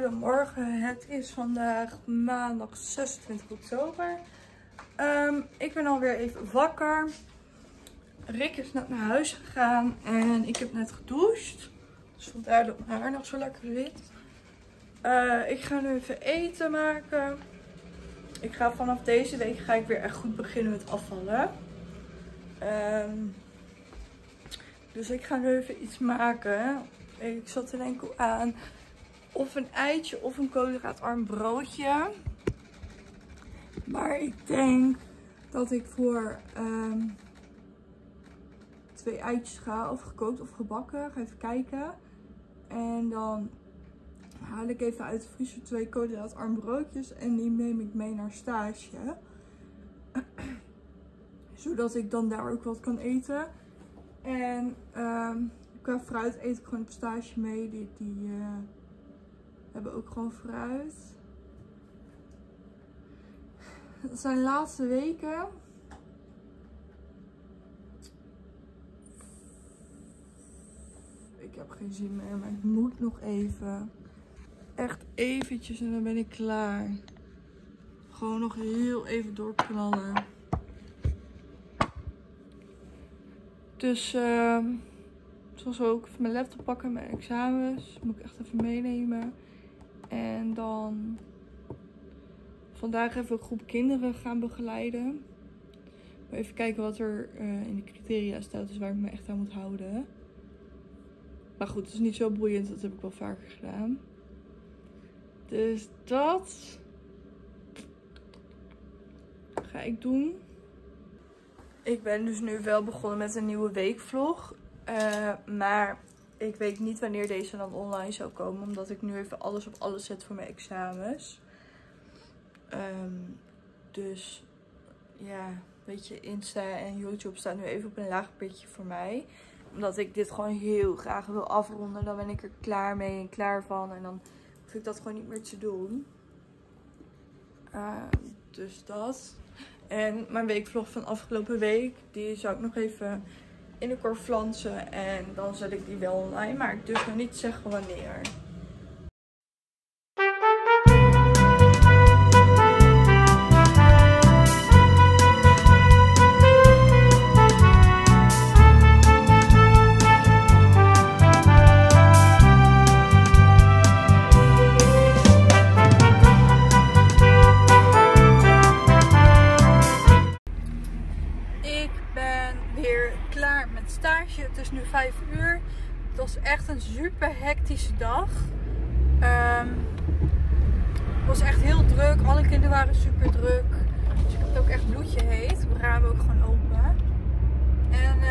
Goedemorgen, het is vandaag maandag 26 oktober. Ik ben alweer even wakker. Rick is net naar huis gegaan en ik heb net gedoucht. Dus vandaar dat mijn haar nog zo lekker zit. Ik ga nu even eten maken. Ik ga vanaf deze week weer echt goed beginnen met afvallen. Dus ik ga nu even iets maken. Ik zat er enkel aan of een eitje of een koolhydraatarm broodje. Maar ik denk dat ik voor 2 eitjes ga. Of gekookt of gebakken. Ga even kijken. En dan haal ik even uit de vriezer 2 koolhydraatarm broodjes. En die neem ik mee naar stage. Zodat ik dan daar ook wat kan eten. En qua fruit eet ik gewoon op stage mee. Die hebben ook gewoon fruit. Het zijn de laatste weken. Ik heb geen zin meer, maar ik moet nog even. Echt eventjes en dan ben ik klaar. Gewoon nog heel even doorknallen. Dus zoals ook even mijn laptop pakken, mijn examens. Moet ik echt even meenemen. En dan vandaag even een groep kinderen gaan begeleiden. Even kijken wat er in de criteria staat, dus waar ik me echt aan moet houden. Maar goed, het is niet zo boeiend, dat heb ik wel vaker gedaan. Dus dat ga ik doen. Ik ben dus nu wel begonnen met een nieuwe weekvlog. Maar ik weet niet wanneer deze dan online zou komen. Omdat ik nu even alles op alles zet voor mijn examens. Dus ja, weet je, Insta en YouTube staan nu even op een laag pitje voor mij. Omdat ik dit gewoon heel graag wil afronden. Dan ben ik er klaar mee en klaar van. En dan hoef ik dat gewoon niet meer te doen. Dus dat. En mijn weekvlog van afgelopen week, die zou ik nog even in de kor flansen. En dan zet ik die wel online. Maar ik durf nog niet zeggen wanneer. Het is nu 5 uur. Het was echt een super hectische dag. Het was echt heel druk. Alle kinderen waren super druk. Dus ik heb het ook echt bloedje heet. We ramen ook gewoon open. En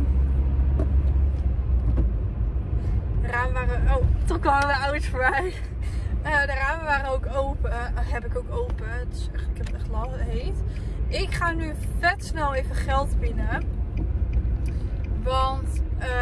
de ramen waren... Oh, toen kwamen de ouders voorbij. De ramen waren ook open. Heb ik ook open. Het is echt, ik heb het echt heet. Ik ga nu vet snel even geld pinnen. Want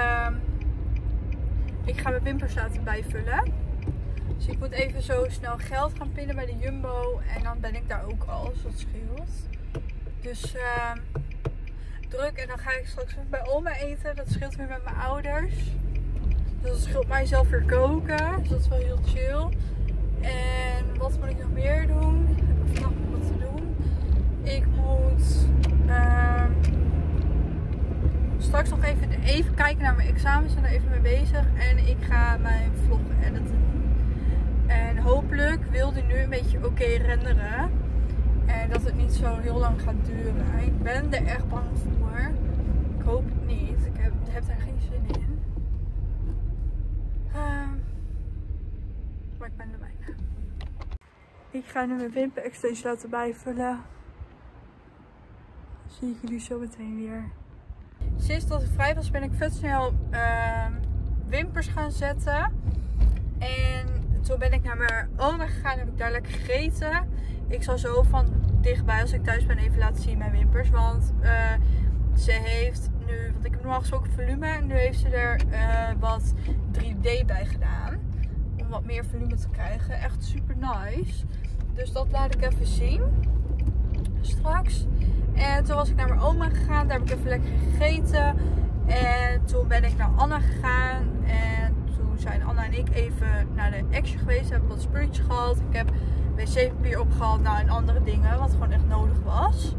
ik ga mijn wimpers laten bijvullen. Dus ik moet even zo snel geld gaan pinnen bij de Jumbo. En dan ben ik daar ook al, dus dat scheelt. Dus druk. En dan ga ik straks even bij oma eten. Dat scheelt weer met mijn ouders. Dus dat scheelt mijzelf weer koken. Dus dat is wel heel chill. En wat moet ik nog meer doen? Ik heb vannacht nog wat te doen. Ik moet... straks nog even kijken naar mijn examens en er even mee bezig. En ik ga mijn vlog editen. En hopelijk wil die nu een beetje oké renderen. En dat het niet zo heel lang gaat duren. Ik ben er echt bang voor. Ik hoop het niet. Ik heb daar geen zin in. Maar ik ben er bijna. Ik ga nu mijn wimper extensions laten bijvullen. Dan zie ik jullie zo meteen weer. Sinds dat ik vrij was ben ik vet snel wimpers gaan zetten. En toen ben ik naar mijn oma gegaan en heb ik daar lekker gegeten. Ik zal zo van dichtbij als ik thuis ben even laten zien mijn wimpers. Want ze heeft nu, want ik heb normaal gesproken volume. En nu heeft ze er wat 3D bij gedaan. Om wat meer volume te krijgen. Echt super nice. Dus dat laat ik even zien. Straks. En toen was ik naar mijn oma gegaan. Daar heb ik even lekker gegeten. En toen ben ik naar Anna gegaan. En toen zijn Anna en ik even naar de Action geweest. We hebben wat spulletjes gehad. Ik heb wc-papier opgehaald. Nou, en andere dingen. Wat gewoon echt nodig was.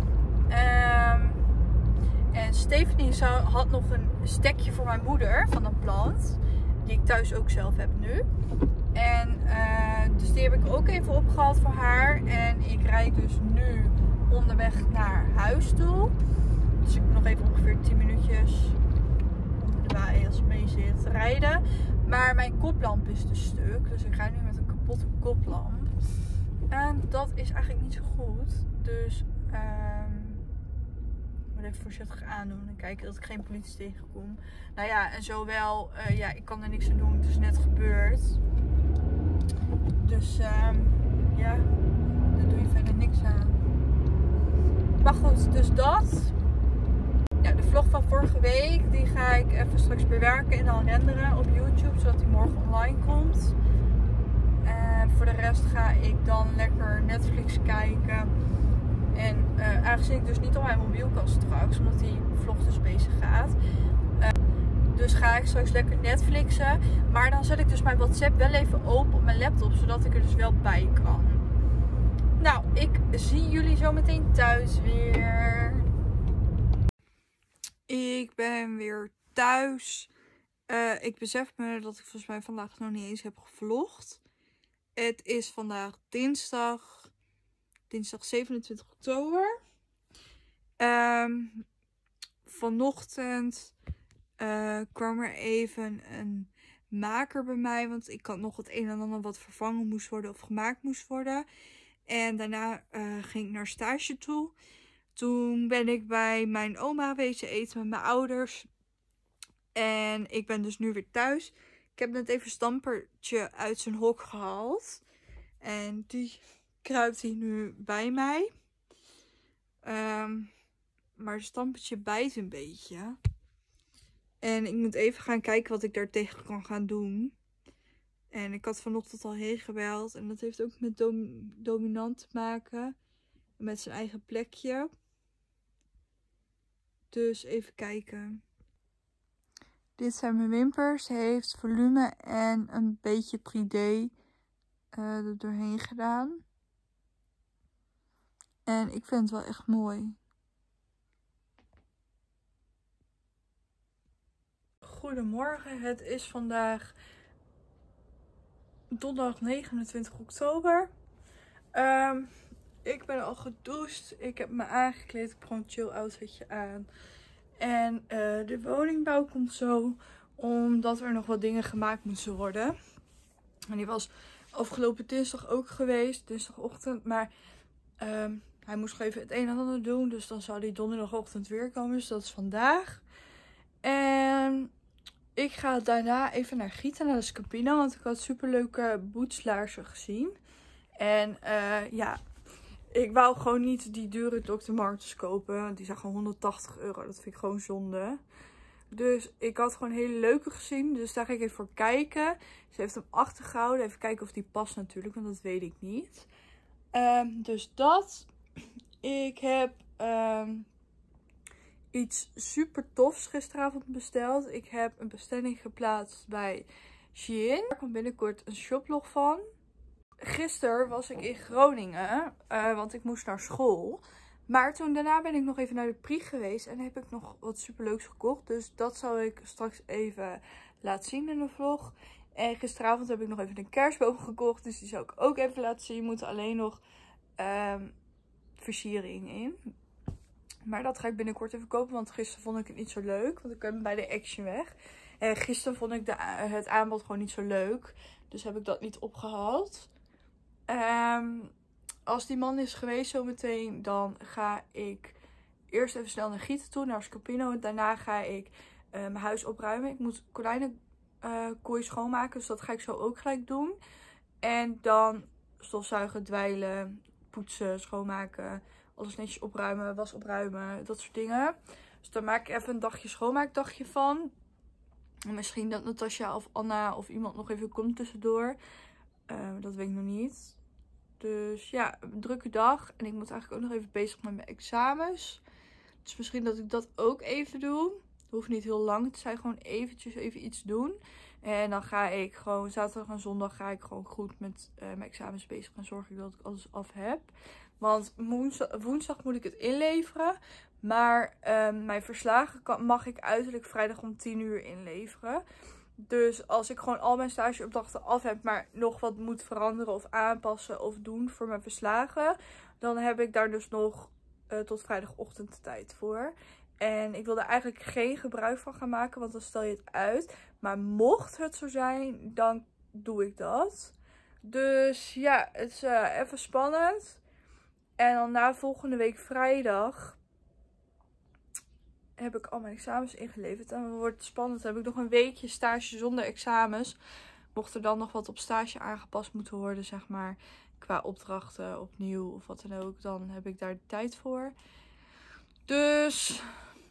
En Stephanie had nog een stekje voor mijn moeder van een plant. Die ik thuis ook zelf heb nu. En dus die heb ik ook even opgehaald voor haar. En ik rijd dus nu onderweg naar huis toe. Dus ik moet nog even ongeveer 10 minuutjes onder de waai als het mee zit rijden. Maar mijn koplamp is dus stuk. Dus ik ga nu met een kapotte koplamp. En dat is eigenlijk niet zo goed. Dus ik moet even voorzichtig aandoen en kijken dat ik geen politie tegenkom. Nou ja, en zowel, ja, ik kan er niks aan doen. Het is net gebeurd. Dus ja, daar doe je verder niks aan. Maar goed, dus dat. Ja, de vlog van vorige week, die ga ik even straks bewerken en dan renderen op YouTube, zodat die morgen online komt. Voor de rest ga ik dan lekker Netflix kijken. En aangezien ik dus niet op mijn mobiel kan straks, omdat die vlog dus bezig gaat. Dus ga ik straks lekker Netflixen. Maar dan zet ik dus mijn WhatsApp wel even open op mijn laptop, zodat ik er dus wel bij kan. Nou, ik zie jullie zo meteen thuis weer. Ik ben weer thuis. Ik besef me dat ik volgens mij vandaag nog niet eens heb gevlogd. Het is vandaag dinsdag 27 oktober. Vanochtend kwam er even een maker bij mij. Want ik had nog het een en ander wat vervangen moest worden of gemaakt moest worden. En daarna ging ik naar stage toe. Toen ben ik bij mijn oma wezen eten met mijn ouders. En ik ben dus nu weer thuis. Ik heb net even Stampertje uit zijn hok gehaald. En die kruipt hier nu bij mij. Maar Stampertje bijt een beetje. En ik moet even gaan kijken wat ik daar tegen kan gaan doen. En ik had vanochtend al heen gebeld. En dat heeft ook met dominant te maken. Met zijn eigen plekje. Dus even kijken. Dit zijn mijn wimpers. Hij heeft volume en een beetje 3D er doorheen gedaan. En ik vind het wel echt mooi. Goedemorgen. Het is vandaag donderdag 29 oktober. Ik ben al gedoucht. Ik heb me aangekleed. Ik heb gewoon een chill outfitje aan. En de woningbouw komt zo. Omdat er nog wat dingen gemaakt moesten worden. En die was afgelopen dinsdag ook geweest. Dinsdagochtend. Maar hij moest gewoon even het een en ander doen. Dus dan zou hij donderdagochtend weer komen. Dus dat is vandaag. En ik ga daarna even naar Gieten, naar de Scapino. Want ik had superleuke bootslaarzen gezien. En ja, ik wou gewoon niet die dure Dr. Martens kopen. Want die zijn gewoon 180 euro. Dat vind ik gewoon zonde. Dus ik had gewoon hele leuke gezien. Dus daar ga ik even voor kijken. Ze heeft hem achtergehouden. Even kijken of die past natuurlijk. Want dat weet ik niet. Dus dat. Ik heb iets super tofs gisteravond besteld. Ik heb een bestelling geplaatst bij Shein. Daar komt binnenkort een shoplog van. Gisteren was ik in Groningen, want ik moest naar school. Maar toen daarna ben ik nog even naar de Prie geweest en heb ik nog wat superleuks gekocht. Dus dat zal ik straks even laten zien in de vlog. En gisteravond heb ik nog even een kerstboom gekocht, dus die zal ik ook even laten zien. Er moet alleen nog versiering in. Maar dat ga ik binnenkort even kopen, want gisteren vond ik het niet zo leuk. Want ik ben bij de Action weg. En gisteren vond ik het aanbod gewoon niet zo leuk. Dus heb ik dat niet opgehaald. Als die man is geweest zometeen, dan ga ik eerst even snel naar Gieten toe, naar Scapino. En daarna ga ik mijn huis opruimen. Ik moet konijnenkooi schoonmaken, dus dat ga ik zo ook gelijk doen. En dan stofzuigen, dweilen, poetsen, schoonmaken, alles netjes opruimen, was opruimen, dat soort dingen. Dus daar maak ik even een dagje schoonmaakdagje van. En misschien dat Natasja of Anna of iemand nog even komt tussendoor. Dat weet ik nog niet. Dus ja, een drukke dag. En ik moet eigenlijk ook nog even bezig met mijn examens. Dus misschien dat ik dat ook even doe. hoeft niet heel lang. Het zijn gewoon eventjes even iets doen. En dan ga ik gewoon zaterdag en zondag ga ik gewoon goed met mijn examens bezig. En zorg ik dat ik alles af heb. Want woensdag moet ik het inleveren. Maar mijn verslagen mag ik uiterlijk vrijdag om 10 uur inleveren. Dus als ik gewoon al mijn stageopdrachten af heb, maar nog wat moet veranderen of aanpassen of doen voor mijn verslagen, dan heb ik daar dus nog tot vrijdagochtend de tijd voor. En ik wil er eigenlijk geen gebruik van gaan maken, want dan stel je het uit. Maar mocht het zo zijn, dan doe ik dat. Dus ja, het is even spannend. En dan na volgende week vrijdag heb ik al mijn examens ingeleverd. En dan wordt het spannend. Dan heb ik nog een weekje stage zonder examens. Mocht er dan nog wat op stage aangepast moeten worden, zeg maar. Qua opdrachten opnieuw of wat dan ook. Dan heb ik daar de tijd voor. Dus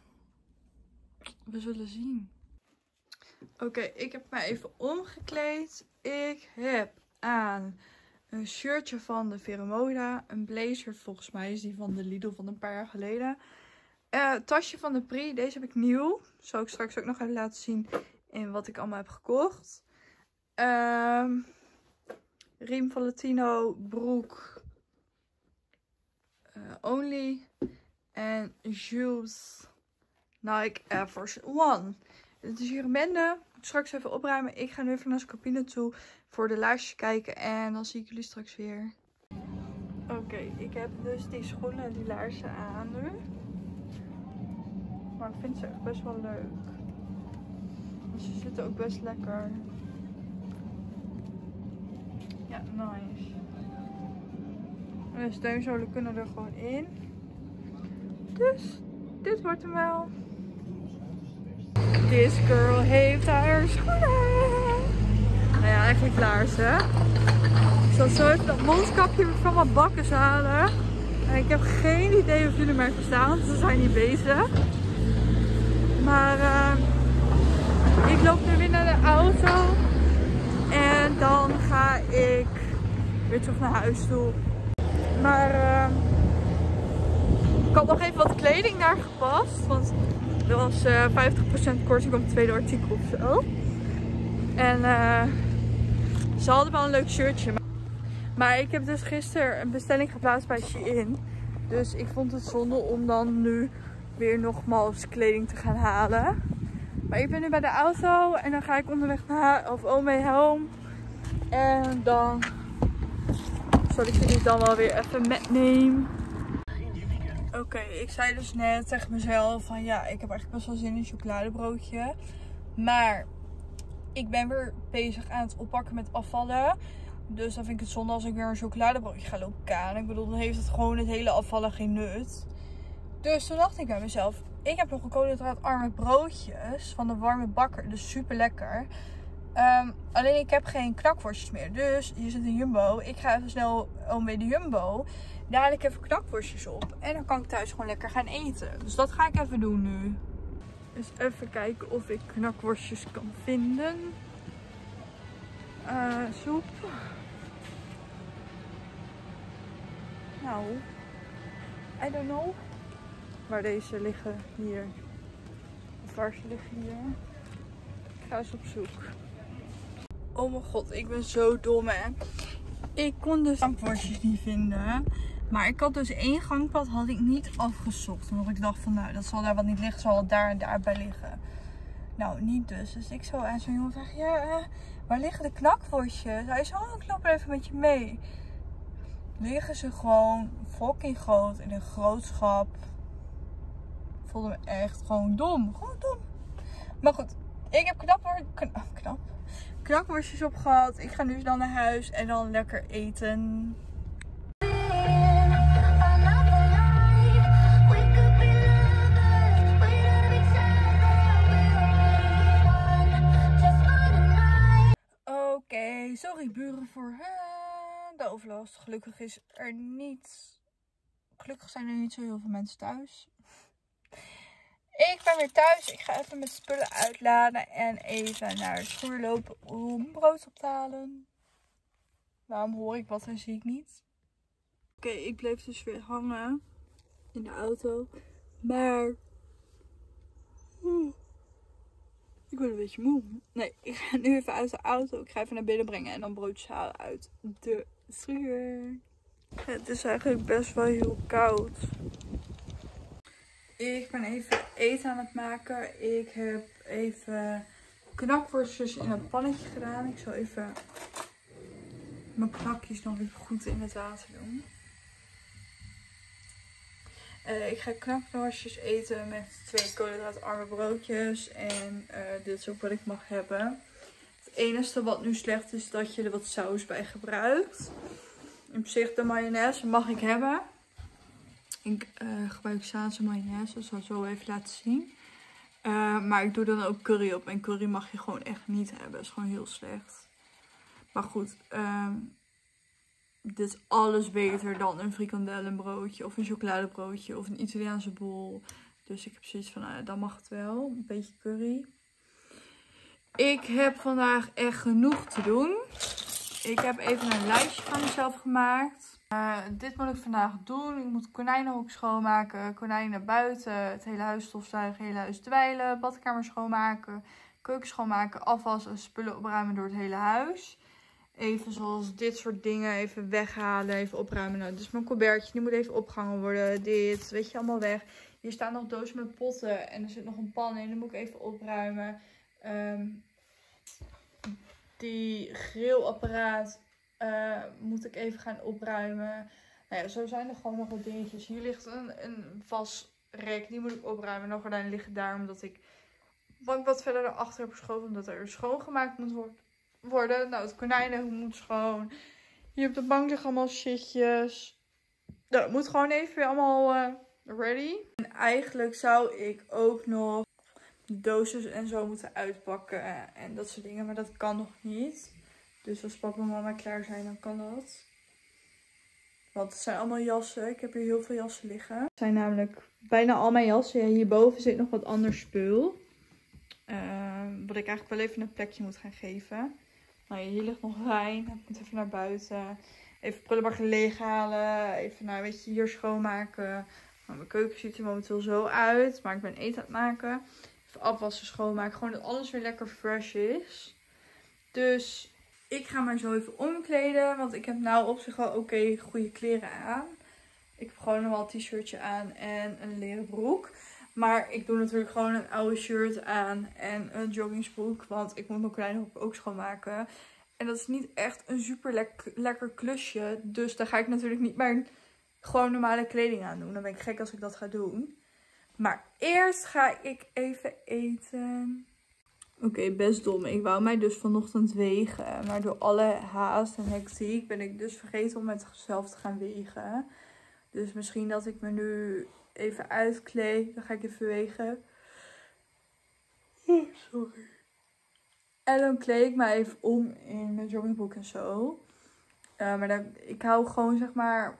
we zullen zien. Oké, ik heb mij even omgekleed. Ik heb aan een shirtje van de Veremoda. Een blazer, volgens mij is die van de Lidl van een paar jaar geleden. Tasje van de Pri. Deze heb ik nieuw. Zal ik straks ook nog even laten zien in wat ik allemaal heb gekocht. Riem Valentino. Broek. Only. En Jules Nike Air Force One. Het is hier een bende. Ik moet straks even opruimen. Ik ga nu even naar Scapino toe voor de laarsjes kijken. En dan zie ik jullie straks weer. Oké, ik heb dus die schoenen en die laarzen aan nu. Maar ik vind ze echt best wel leuk. En ze zitten ook best lekker. Ja, nice. En de steunzolen kunnen er gewoon in. Dus dit wordt hem wel. This girl heeft haar schoenen. Nou ja, eigenlijk laarzen. Ik zal zo even dat mondkapje van mijn bakkes halen. En ik heb geen idee of jullie mij verstaan, want ze zijn niet bezig. Maar ik loop nu weer naar de auto. En dan ga ik weer terug naar huis toe. Maar ik had nog even wat kleding daar gepast. Want er was 50% korting op het tweede artikel of zo. En ze hadden wel een leuk shirtje. Maar ik heb dus gisteren een bestelling geplaatst bij Shein. Dus ik vond het zonde om dan nu weer nogmaals kleding te gaan halen. Maar ik ben nu bij de auto en dan ga ik onderweg naar of on my home. En dan zal ik jullie dan wel weer even metnemen. Oké, ik zei dus net tegen mezelf van ja, ik heb eigenlijk best wel zin in een chocoladebroodje. Maar ik ben weer bezig aan het oppakken met afvallen. Dus dan vind ik het zonde als ik weer een chocoladebroodje ga lopen kaan. Ik bedoel, dan heeft het gewoon het hele afvallen geen nut. Dus toen dacht ik bij mezelf, ik heb nog een koolhydraatarme broodjes van de Warme Bakker. Dus super lekker. Alleen ik heb geen knakworstjes meer. Dus hier zit een Jumbo. Ik ga even snel bij de Jumbo. Daar haal ik even knakworstjes op. En dan kan ik thuis gewoon lekker gaan eten. Dus dat ga ik even doen nu. Dus even kijken of ik knakworstjes kan vinden. Soep. Nou, I don't know waar deze liggen hier. Of waar ze liggen hier. Ik ga eens op zoek. Oh mijn god, ik ben zo dom hè. Ik kon dus gangworstjes niet vinden. Maar ik had dus één gangpad had ik niet afgezocht. Omdat ik dacht van nou, dat zal daar wat niet liggen. Zal het daar en daarbij liggen. Nou, niet dus. Dus ik zo aan zo'n jongen vragen. Ja, waar liggen de knakworstjes? Hij zei, oh, ik loop er even met je mee. Liggen ze gewoon fucking groot in een groot schap. Ik voelde me echt gewoon dom. Gewoon dom. Maar goed, ik heb knakworstjes opgehad. Ik ga nu dan naar huis en dan lekker eten. Oké, sorry buren voor de overlast. Gelukkig zijn er niet zo heel veel mensen thuis. Ik ben weer thuis. Ik ga even mijn spullen uitladen en even naar de schuur lopen om brood op te halen. Waarom hoor ik wat en zie ik niet? Oké, ik bleef dus weer hangen in de auto. Maar ben een beetje moe. Nee, ik ga nu even uit de auto. Ik ga even naar binnen brengen en dan broodjes halen uit de schuur. Het is eigenlijk best wel heel koud. Ik ben even eten aan het maken. Ik heb even knakworstjes in een pannetje gedaan. Ik zal even mijn knakjes nog even goed in het water doen. Ik ga knakworstjes eten met 2 koolhydraatarme broodjes. En dit is ook wat ik mag hebben. Het enige wat nu slecht is dat je er wat saus bij gebruikt. In zich de mayonaise mag ik hebben. Ik gebruik Zaanse mayonaise, dat zal ik zo even laten zien. Maar ik doe dan ook curry op. En curry mag je gewoon echt niet hebben. Dat is gewoon heel slecht. Maar goed, dit is alles beter dan een frikandellenbroodje of een chocoladebroodje of een Italiaanse bol. Dus ik heb zoiets van, dan mag het wel. Een beetje curry. Ik heb vandaag echt genoeg te doen. Ik heb even een lijstje van mezelf gemaakt. Dit moet ik vandaag doen. Ik moet konijnenhok schoonmaken, konijnen buiten, het hele huis stofzuigen, het hele huis dweilen, badkamer schoonmaken, keuken schoonmaken, afwassen, spullen opruimen door het hele huis. Even zoals dit soort dingen, even weghalen, even opruimen. Nou, dus mijn colbertje, die moet even opgehangen worden. Dit, weet je, allemaal weg. Hier staan nog dozen met potten en er zit nog een pan in, die moet ik even opruimen. Die grillapparaat moet ik even gaan opruimen. Nou ja, zo zijn er gewoon nog wat dingetjes. Hier ligt een wasrek, die moet ik opruimen. De gordijnen liggen daar omdat ik bank wat verder erachter heb geschoven. Omdat er schoongemaakt moet worden. Nou, het konijnen moet schoon. Hier op de bank liggen allemaal shitjes. Nou, het moet gewoon even weer allemaal ready. En eigenlijk zou ik ook nog dozen en zo moeten uitpakken en dat soort dingen. Maar dat kan nog niet. Dus als papa en mama klaar zijn, dan kan dat. Want het zijn allemaal jassen. Ik heb hier heel veel jassen liggen. Het zijn namelijk bijna al mijn jassen. Ja, hierboven zit nog wat ander spul. Wat ik eigenlijk wel even een plekje moet gaan geven. Nou, hier ligt nog wijn. Ik moet even naar buiten. Even prullenbak leeghalen. Even, nou, weet je, hier schoonmaken. Nou, mijn keuken ziet er momenteel zo uit. Maar ik ben eten aan het maken. Even afwassen, schoonmaken. Gewoon dat alles weer lekker fresh is. Dus ik ga maar zo even omkleden. Want ik heb nou op zich wel oké goede kleren aan. Ik heb gewoon nog wel een t-shirtje aan en een leren broek. Maar ik doe natuurlijk gewoon een oude shirt aan en een joggingsbroek. Want ik moet mijn kleine ook schoonmaken. En dat is niet echt een super lekker klusje. Dus daar ga ik natuurlijk niet mijn gewoon normale kleding aan doen. Dan ben ik gek als ik dat ga doen. Maar eerst ga ik even eten. Oké, best dom. Ik wou mij dus vanochtend wegen. Maar door alle haast en hectiek ben ik dus vergeten om mezelf te gaan wegen. Dus misschien dat ik me nu even uitkleed. Dan ga ik even wegen. Oh, sorry. En dan kleed ik me even om in mijn joggingbroek en zo. Maar ik hou gewoon zeg maar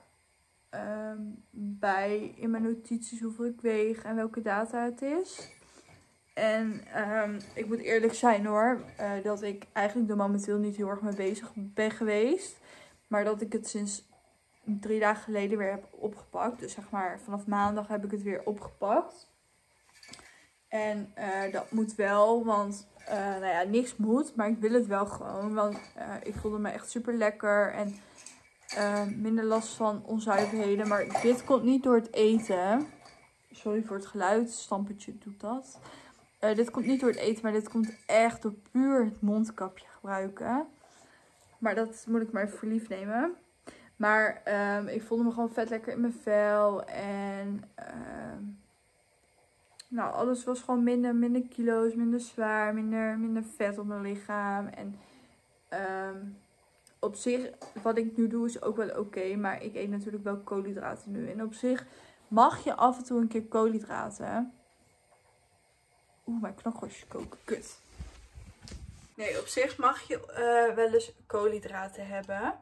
bij in mijn notities hoeveel ik weeg en welke data het is. En ik moet eerlijk zijn hoor, dat ik eigenlijk er momenteel niet heel erg mee bezig ben geweest. Maar dat ik het sinds 3 dagen geleden weer heb opgepakt. Dus zeg maar vanaf maandag heb ik het weer opgepakt. En dat moet wel, want nou ja, niks moet, maar ik wil het wel gewoon. Want ik voelde me echt super lekker en minder last van onzuiverheden. Maar dit komt niet door het eten. Sorry voor het geluid, stampertje doet dat. Dit komt niet door het eten, maar dit komt echt door puur het mondkapje gebruiken. Maar dat moet ik maar even voor lief nemen. Maar ik voelde me gewoon vet lekker in mijn vel. En nou, alles was gewoon minder kilo's, minder zwaar, minder vet op mijn lichaam. En op zich, wat ik nu doe is ook wel oké. Maar ik eet natuurlijk wel koolhydraten nu. En op zich mag je af en toe een keer koolhydraten. Oeh, mijn knokworstjes koken. Kut. Nee, op zich mag je wel eens koolhydraten hebben.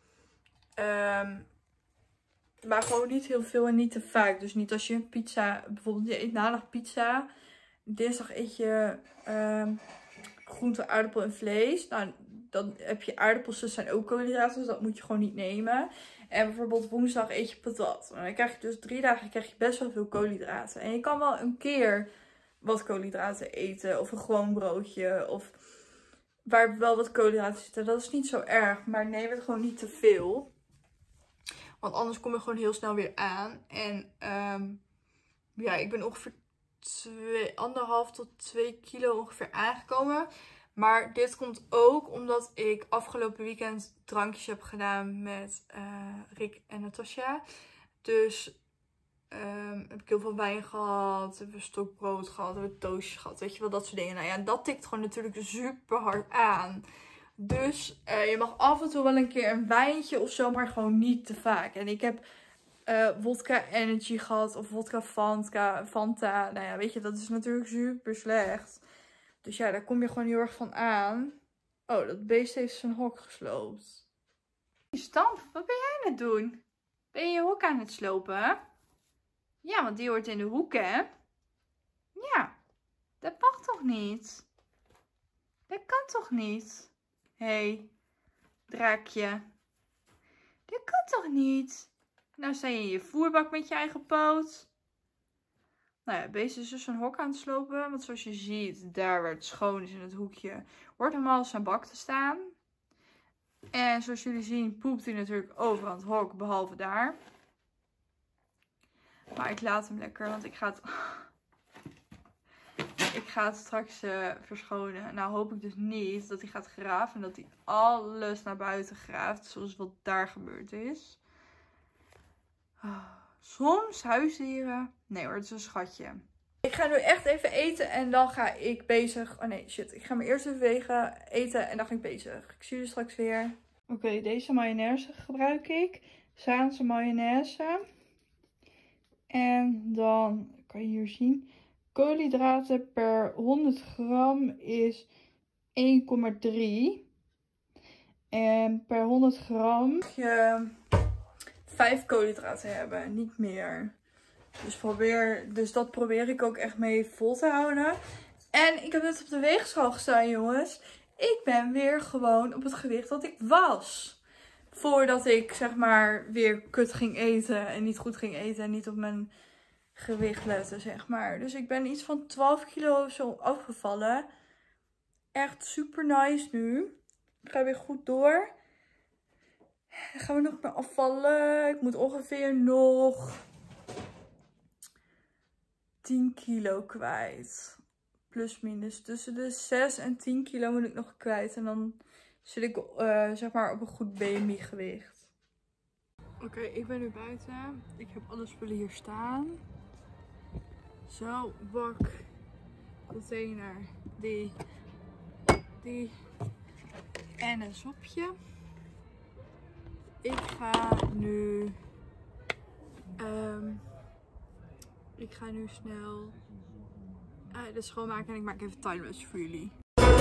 Maar gewoon niet heel veel en niet te vaak. Dus niet als je een pizza, bijvoorbeeld je eet nadag pizza. Dinsdag eet je groente, aardappel en vlees. Nou, dan heb je aardappels, dat zijn ook koolhydraten. Dus dat moet je gewoon niet nemen. En bijvoorbeeld woensdag eet je patat. En dan krijg je dus 3 dagen krijg je best wel veel koolhydraten. En je kan wel een keer wat koolhydraten eten. Of een gewoon broodje. Of waar wel wat koolhydraten zitten. Dat is niet zo erg. Maar neem het gewoon niet te veel. Want anders kom je gewoon heel snel weer aan. En ja, ik ben ongeveer 1,5 tot 2 kilo ongeveer aangekomen. Maar dit komt ook omdat ik afgelopen weekend drankjes heb gedaan met Rick en Natasja. Dus heb ik heel veel wijn gehad, hebben we stokbrood gehad, hebben we toastjes gehad. Weet je wel, dat soort dingen. Nou ja, dat tikt gewoon natuurlijk super hard aan. Dus je mag af en toe wel een keer een wijntje of zo, maar gewoon niet te vaak. En ik heb vodka energy gehad of vodka Fanta. Nou ja, weet je, dat is natuurlijk super slecht. Dus ja, daar kom je gewoon heel erg van aan. Oh, dat beest heeft zijn hok gesloopt. Stamp, wat ben jij aan het doen? Ben je je hok aan het slopen? Ja, want die hoort in de hoek, hè? Ja, dat mag toch niet? Dat kan toch niet? Hé, draakje. Dat kan toch niet? Nou sta je in je voerbak met je eigen poot. Nou ja, het beest is dus een hok aan het slopen. Want zoals je ziet, daar waar het schoon is in het hoekje, hoort normaal zijn bak te staan. En zoals jullie zien, poept hij natuurlijk overal het hok, behalve daar. Maar ik laat hem lekker, want ik ga het straks verschonen. Nou hoop ik dus niet dat hij gaat graven en dat hij alles naar buiten graaft, zoals wat daar gebeurd is. Soms huisdieren. Nee hoor, het is een schatje. Ik ga nu echt even eten en dan ga ik bezig. Oh nee, shit. Ik ga me eerst even wegen, eten en dan ga ik bezig. Ik zie jullie straks weer. Oké, deze mayonaise gebruik ik. Zaanse mayonaise. En dan kan je hier zien. Koolhydraten per 100 gram is 1,3. En per 100 gram mag je 5 koolhydraten hebben, niet meer. Dus dat probeer ik ook echt mee vol te houden. En ik heb net op de weegschaal gestaan, jongens. Ik ben weer gewoon op het gewicht dat ik was. Voordat ik zeg maar weer kut ging eten en niet goed ging eten en niet op mijn gewicht letten, zeg maar. Dus ik ben iets van 12 kilo of zo afgevallen. Echt super nice nu. Ik ga weer goed door. Dan gaan we nog meer afvallen. Ik moet ongeveer nog 10 kilo kwijt. Plus minus. Tussen de 6 en 10 kilo moet ik nog kwijt. En dan zit ik zeg maar op een goed BMI gewicht. Oké, ik ben nu buiten. Ik heb alle spullen hier staan. Zo, bak, container, die en een sopje. Ik ga nu snel de schoonmaken en ik maak even timelapse voor jullie.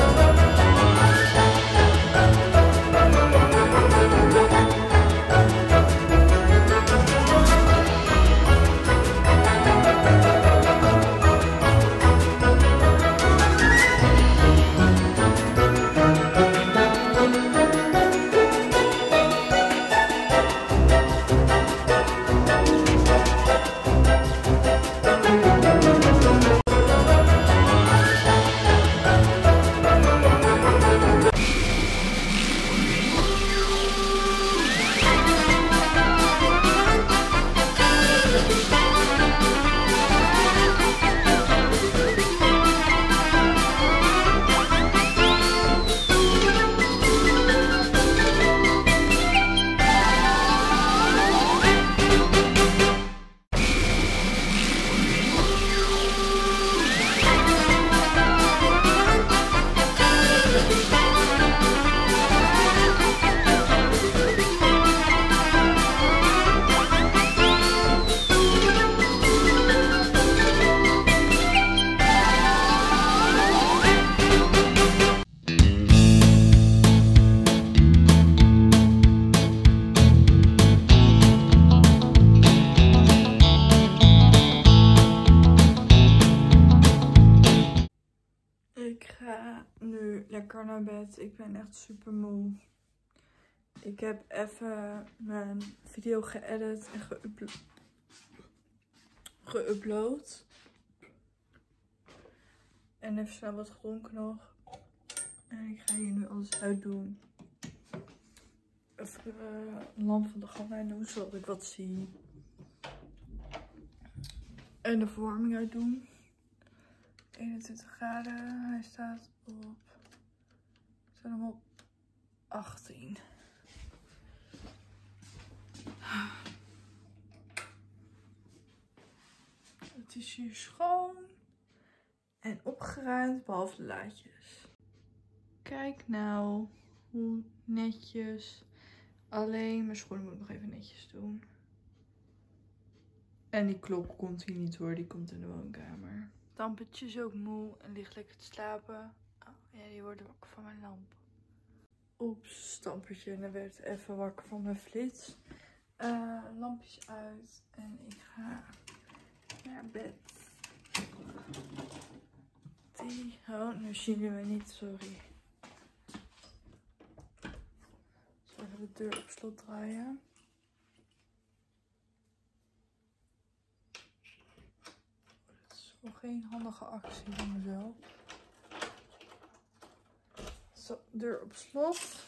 Lekker naar bed. Ik ben echt super moe. Ik heb even mijn video geëdit en geüpload. En even snel wat gedronken nog. En ik ga hier nu alles uitdoen. Even een lamp van de gang uitdoen, zodat ik wat zie. En de verwarming uitdoen. 21 graden. Hij staat op... Ik zet hem op 18. Het is hier schoon. En opgeruimd, behalve de laadjes. Kijk nou hoe netjes. Alleen mijn schoenen moet ik nog even netjes doen. En die klok komt hier niet hoor, die komt in de woonkamer. Tampetje is ook moe en ligt lekker te slapen. Oh, ja, die wordt wakker van mijn lamp. Oeps, stampertje en dan werd even wakker van mijn flits. Lampjes uit en ik ga naar bed. Oh, nu zien jullie me niet, sorry. Zal even de deur op slot draaien. Dat is wel geen handige actie van mezelf. Zo, deur op slot.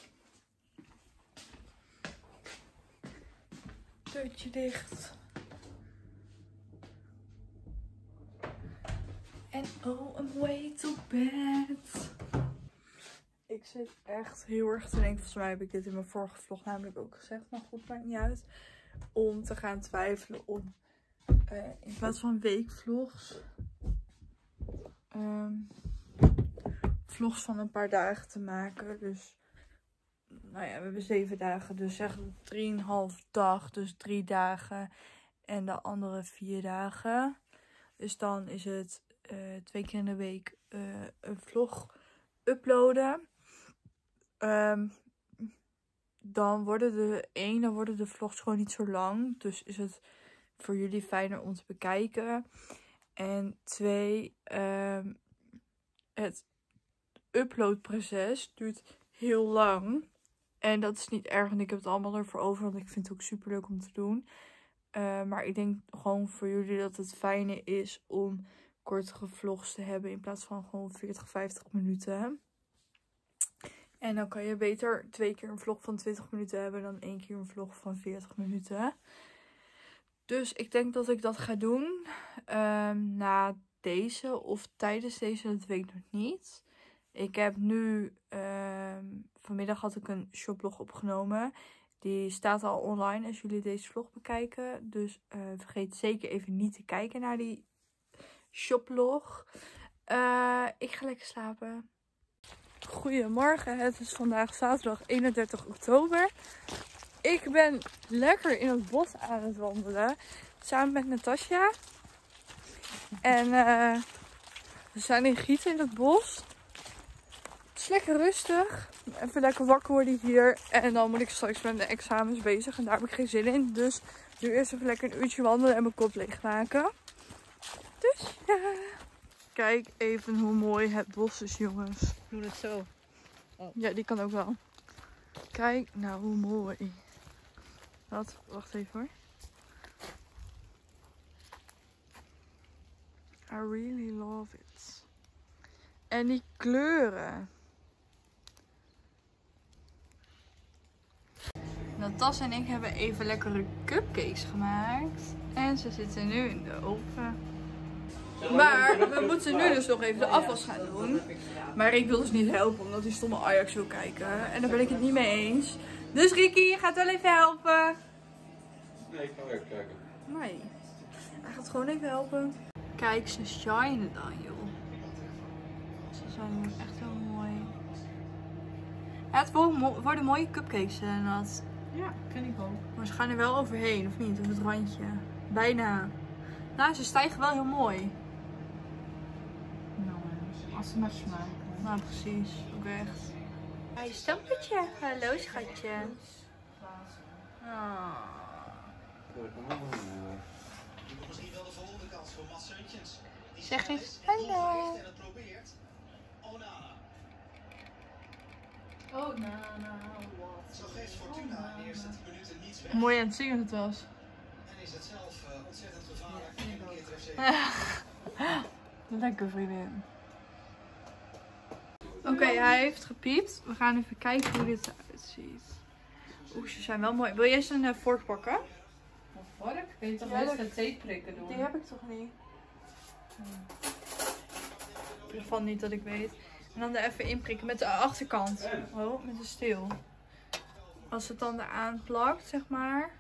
Deurtje dicht. En oh, I'm way to bed. Ik zit echt heel erg te denken. Volgens mij heb ik dit in mijn vorige vlog namelijk ook gezegd. Maar goed, maakt niet uit. Om te gaan twijfelen om in plaats van weekvlogs. Vlogs van een paar dagen te maken. Dus nou ja, we hebben 7 dagen. Dus zeg 3,5 dag. Dus 3 dagen. En de andere 4 dagen. Dus dan is het 2 keer in de week een vlog uploaden. Dan worden de vlogs gewoon niet zo lang. Dus is het voor jullie fijner om te bekijken. En 2, het uploadproces duurt heel lang. En dat is niet erg, want ik heb het allemaal ervoor over. Want ik vind het ook super leuk om te doen. Maar ik denk gewoon voor jullie dat het fijner is om kortere vlogs te hebben. In plaats van gewoon 40, 50 minuten. En dan kan je beter 2 keer een vlog van 20 minuten hebben dan 1 keer een vlog van 40 minuten. Dus ik denk dat ik dat ga doen. Na deze of tijdens deze, dat weet ik nog niet. Ik heb nu, vanmiddag had ik een shoplog opgenomen. Die staat al online als jullie deze vlog bekijken. Dus vergeet zeker even niet te kijken naar die shoplog. Ik ga lekker slapen. Goedemorgen, het is vandaag zaterdag 31 oktober. Ik ben lekker in het bos aan het wandelen. Samen met Natasja. En we zijn in Gieten in het bos. Het is lekker rustig. Even lekker wakker worden hier. En dan moet ik straks met de examens bezig. En daar heb ik geen zin in. Dus nu eerst even lekker een uurtje wandelen en mijn kop leegmaken. Dus ja. Kijk even hoe mooi het bos is, jongens. Doe het zo. Oh. Ja, die kan ook wel. Kijk nou hoe mooi. Wacht even hoor. I really love it. En die kleuren. Natas en ik hebben even lekkere cupcakes gemaakt. En ze zitten nu in de oven. Maar we moeten nu dus nog even de afwas gaan doen. Maar ik wil dus niet helpen omdat die stomme Ajax wil kijken. En daar ben ik het niet mee eens. Dus Ricky, je gaat wel even helpen. Nee, ik kan weer kijken. Nee. Hij gaat gewoon even helpen. Kijk, ze shinen dan, joh. Ze zijn echt heel mooi. Ja, het worden mooie cupcakes, Nat. Ja, vind ik ook. Maar ze gaan er wel overheen, of niet? Op het randje. Bijna. Nou, ze stijgen wel heel mooi. Nou, als ze maar smaken. Nou, precies. Ook echt. Hey, Stampertje. Hallo, schatje. Oh. Misschien wel de volgende kans voor Mats Seuntjens. Zeg eens hallo. En het probeert. Onana. Oh, Nana, wat? Zo geeft Fortuna in de eerste 10 minuten niets weg. Mooi aan het zingen het was. En is het zelf ontzettend gevaarlijk. En een keer terug Lekker vriendin. Oké, hij heeft gepiept. We gaan even kijken hoe dit eruit ziet. Oeh, ze zijn wel mooi. Wil jij eens een vork pakken? Een vork? Kun je toch Ja, eerst dat- een theeprikken doen? Die heb ik toch niet? In ieder geval niet dat ik weet. En dan er even inprikken met de achterkant. Oh, met de steel. Als het dan eraan plakt, zeg maar.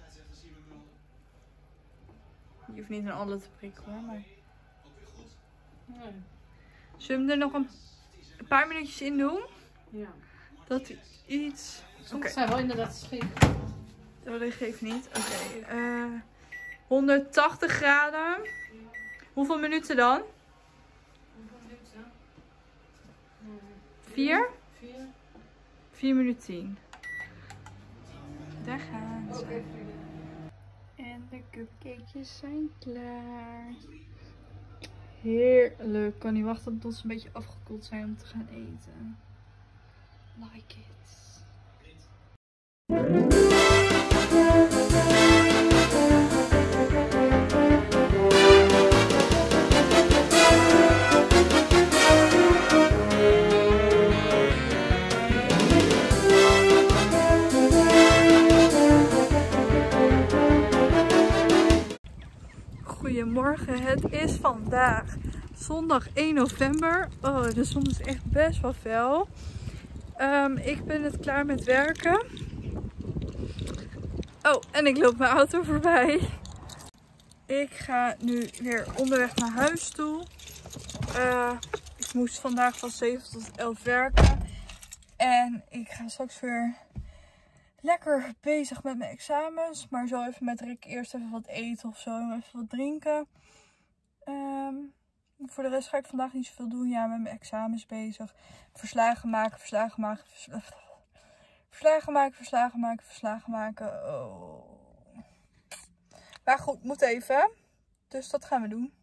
Je hoeft niet aan alle te prikken hoor, maar... Nee. Zullen we hem er nog een paar minuutjes in doen? Ja. Dat hij iets... Soms Oké. zijn wel inderdaad schik. Oh, dat geeft niet. Oké. 180 graden. Hoeveel minuten dan? 4? 4 minuten 10. Daar gaan ze. En de cupcakejes zijn klaar. Heerlijk. Ik kan niet wachten tot ze een beetje afgekoeld zijn om te gaan eten. Like it. Goedemorgen, het is vandaag zondag 1 november. Oh, de zon is echt best wel fel. Ik ben het klaar met werken. Oh, en ik loop mijn auto voorbij. Ik ga nu weer onderweg naar huis toe. Ik moest vandaag van 7 tot 11 werken. En ik ga straks weer lekker bezig met mijn examens. Maar zo even met Rick eerst even wat eten of zo. Even wat drinken. Voor de rest ga ik vandaag niet zoveel doen. Ja, met mijn examens bezig. Verslagen maken. Oh. Maar goed, moet even. Dus dat gaan we doen.